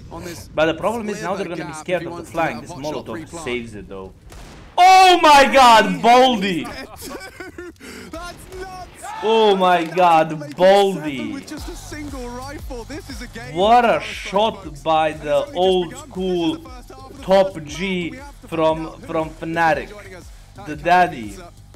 on this. But the problem is now they're gonna be scared of the flank. This Molotov saves it though. Oh my god, Baldy! That's nuts! Oh my god, Baldy! With just a single rifle. This is a game. What a shot by the old school top G from Fnatic, the daddy.